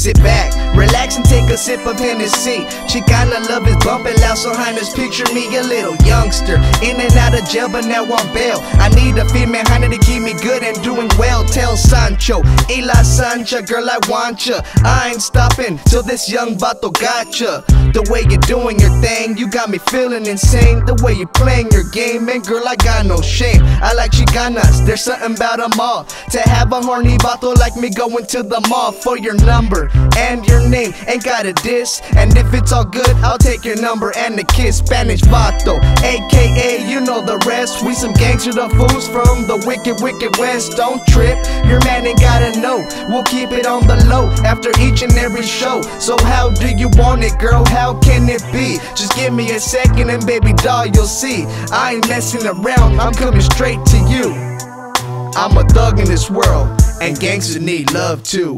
Sit back, relax and take a sip of Hennessy. Chicano Love is bumping loud, so highness, picture me a little youngster in and out of jail, but now on bail. I need a female honey to keep me good and doing well. Tell Sancho, Ela Sancha, girl, I want ya. I ain't stopping till this young vato gotcha. The way you're doing your thing, you got me feeling insane. The way you're playing your game, and girl, I got no shame. I like Chicanas, there's something about them all. To have a horny vato like me going to the mall for your number and your name, ain't got a diss. And if it's all good, I'll take your number and a kiss. Spanish vato, aka you know the rest. We some gangster the fools from the wicked, wicked west. Don't trip, your man ain't gotta know. We'll keep it on the low after each and every show. So how do you want it, girl? How can it be? Just give me a second and baby doll, you'll see. I ain't messing around, I'm coming straight to you. I'm a thug in this world, and gangsters need love too.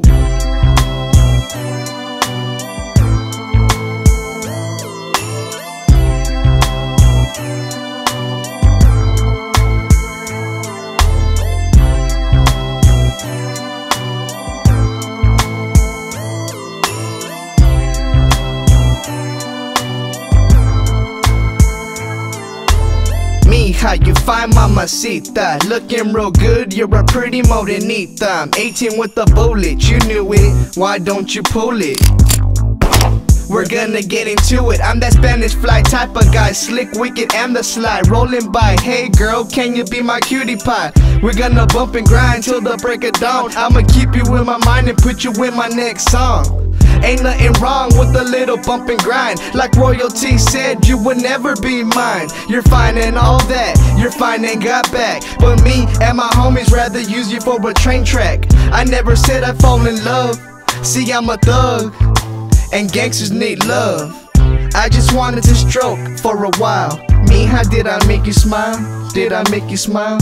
How you find mamacita? Looking real good, you're a pretty morenita. I'm 18 with a bullet, you knew it, why don't you pull it? We're gonna get into it. I'm that Spanish fly type of guy, slick, wicked, and the sly. Rolling by, hey girl, can you be my cutie pie? We're gonna bump and grind till the break of dawn. I'ma keep you in my mind and put you in my next song. Ain't nothing wrong with a little bump and grind. Like royalty said, you would never be mine. You're fine and all that, you're fine and got back. But me and my homies rather use you for a train track. I never said I'd fall in love. See, I'm a thug, and gangsters need love. I just wanted to stroke for a while. Mija, did I make you smile? Did I make you smile?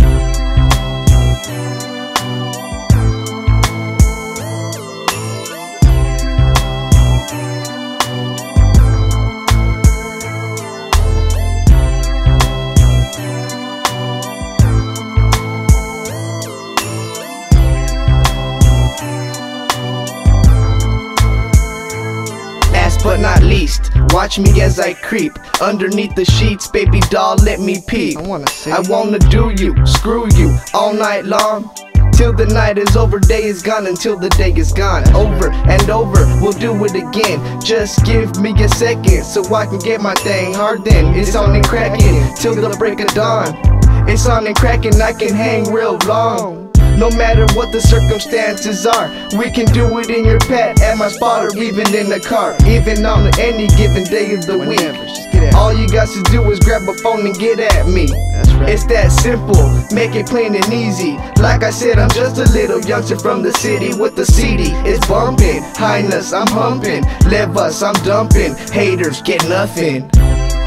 But not least, watch me as I creep underneath the sheets, baby doll, let me peep. I wanna do you, screw you, all night long. Till the night is over, day is gone, until the day is gone. Over and over, we'll do it again. Just give me a second, so I can get my thing hard then. It's on and cracking, till the break of dawn. It's on and cracking, I can hang real long. No matter what the circumstances are, we can do it in your pad, at my spot, or even in the car. Even on any given day of the week. All you got to do is grab a phone and get at me. It's that simple, make it plain and easy. Like I said, I'm just a little youngster from the city with the CD. It's bumping, highness, I'm humping. Levas, I'm dumping. Haters get nothing.